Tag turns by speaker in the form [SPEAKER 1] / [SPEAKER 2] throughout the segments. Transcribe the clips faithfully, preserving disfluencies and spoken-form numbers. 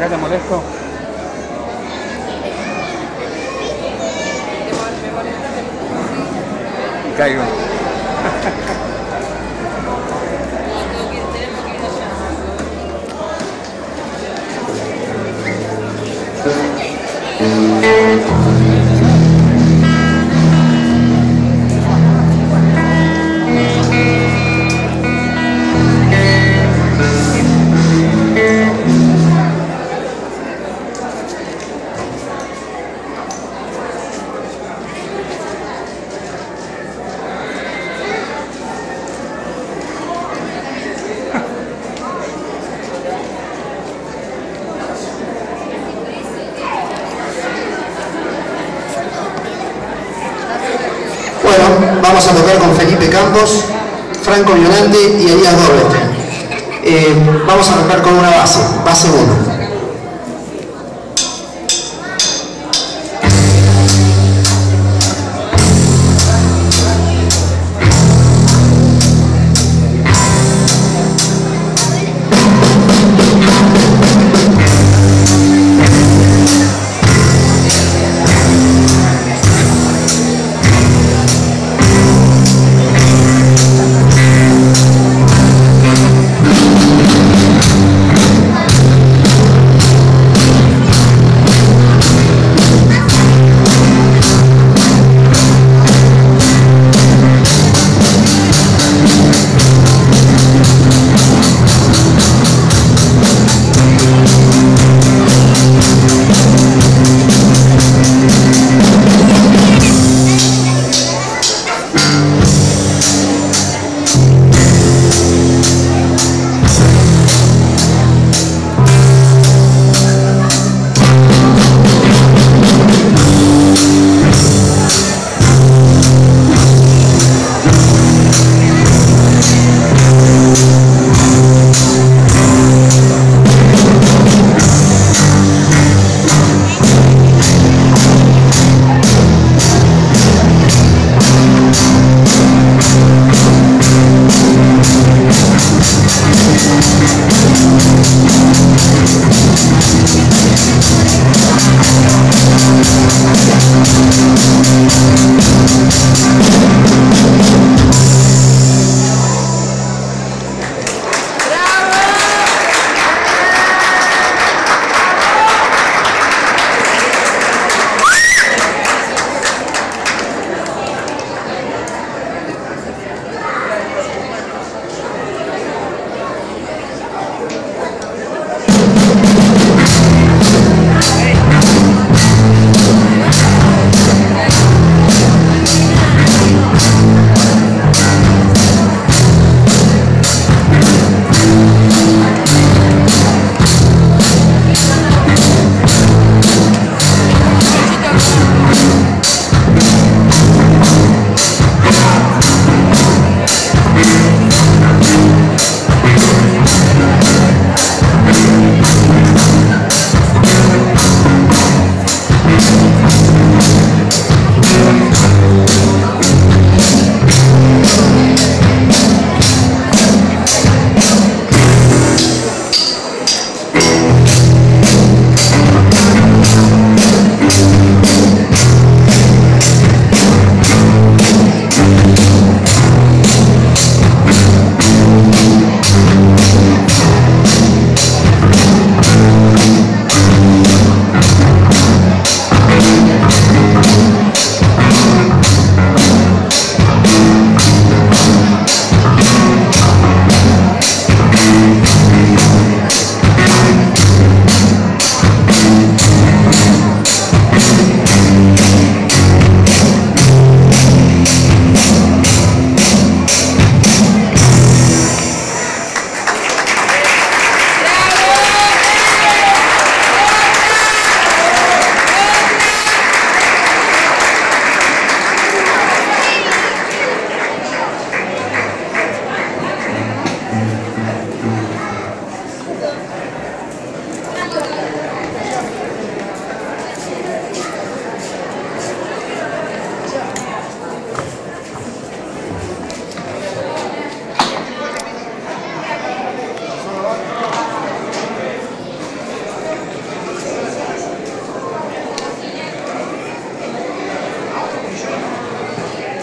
[SPEAKER 1] ¿te molesto? Caigo.
[SPEAKER 2] Vamos a tocar con Felipe Campos, Franco Violante y Elías Doblete. Eh, vamos a tocar con una base, base uno.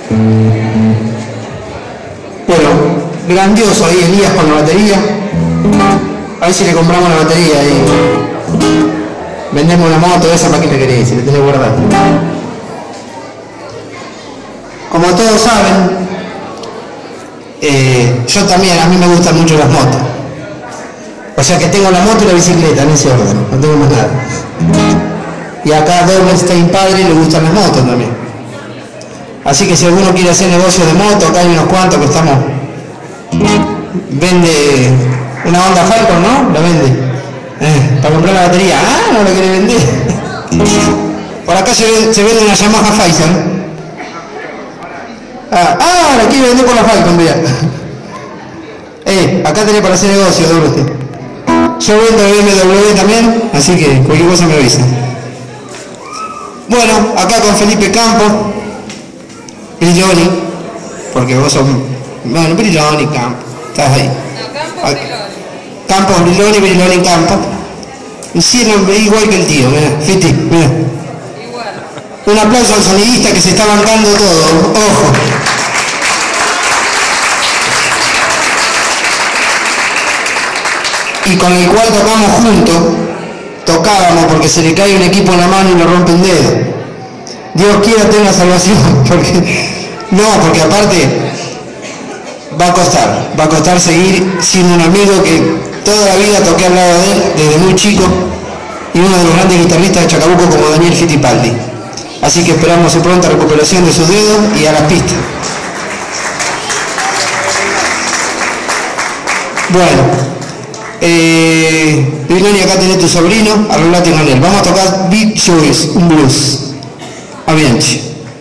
[SPEAKER 2] Bueno, grandioso ahí Elías con la batería. A ver si le compramos la batería ahí. Vendemos una moto esa, ¿para qué me querés? Si le tenés guardada. Como todos saben, eh, yo también, a mí me gustan mucho las motos. O sea que tengo la moto y la bicicleta en ese orden, no tengo más nada. Y acá a Doblestein padre le gustan las motos también. Así que si alguno quiere hacer negocio de moto, acá hay unos cuantos que estamos... Vende una Honda Falcon, ¿no? La vende. Eh, para comprar la batería. Ah, no la quiere vender. Por acá se, ve, se vende una Yamaha Pfizer. Ah, ah, la quiere vender por la Falcon, vea. Eh, acá tenés para hacer negocio, Doblestein. Yo vendo B M W también, así que cualquier cosa me avisa. Bueno, acá con Felipe Campos, Brilloni, porque vos sos, bueno, Brilloni, Campos, estás ahí.
[SPEAKER 1] No, Campos, Brilloni.
[SPEAKER 2] Campos, Brilloni, Brilloni, Campos. Hicieron igual que el tío, mira, Fiti, mira.
[SPEAKER 1] Igual.
[SPEAKER 2] Un aplauso al sonidista que se está bancando todo, ojo. Y con el cual tocamos juntos, tocábamos porque se le cae un equipo en la mano y le rompe el dedo. Dios quiera tener la salvación, porque no, porque aparte va a costar, va a costar seguir siendo un amigo que toda la vida toqué al lado de él desde muy chico y uno de los grandes guitarristas de Chacabuco como Daniel Fittipaldi. Así que esperamos su pronta recuperación de sus dedos y a las pistas. Bueno. Eh, Brilloni, acá tenés tu sobrino, arreglate con él. Vamos a tocar Big Choice, un blues. Avianchi.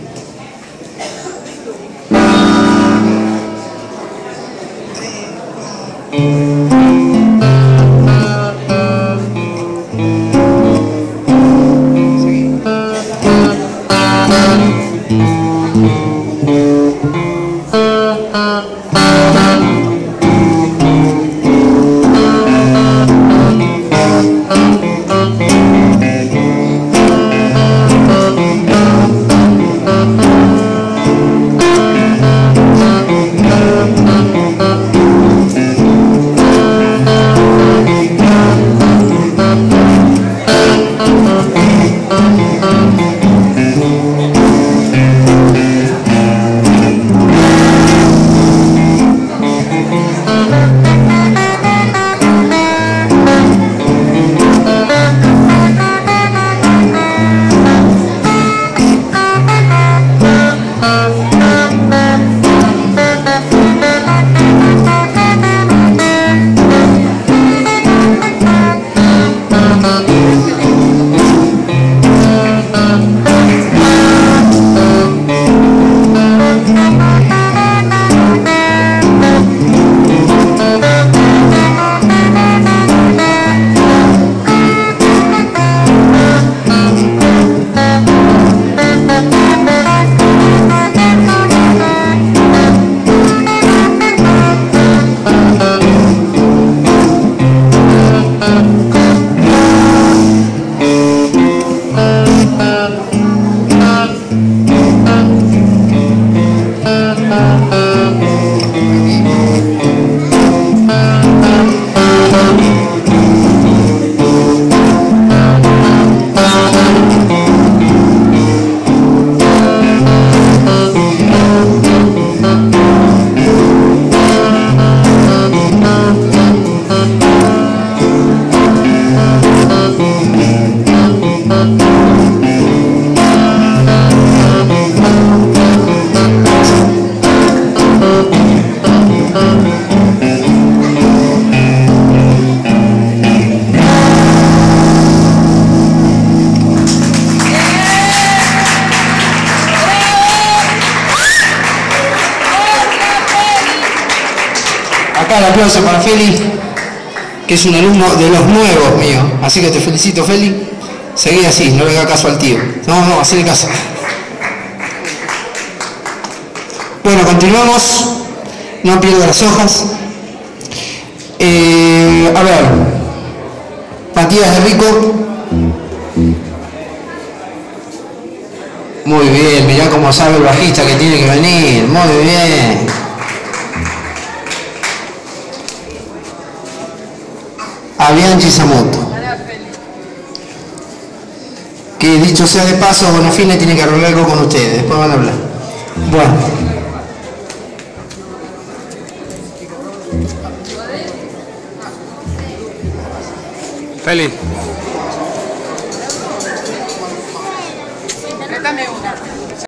[SPEAKER 2] Acá el aplauso para Feli, que es un alumno de los nuevos míos. Así que te felicito, Feli. Seguí así, no le haga caso al tío. No, no, hacele caso. Bueno, continuamos. No pierdo las hojas. Eh, a ver. Matías de Rico. Muy bien, mirá cómo sabe el bajista que tiene que venir. Muy bien. A Bianchi Samoto. Que dicho sea de paso, Bonafine tiene que arreglar algo con ustedes. Después van a hablar. Bueno.
[SPEAKER 3] Feli.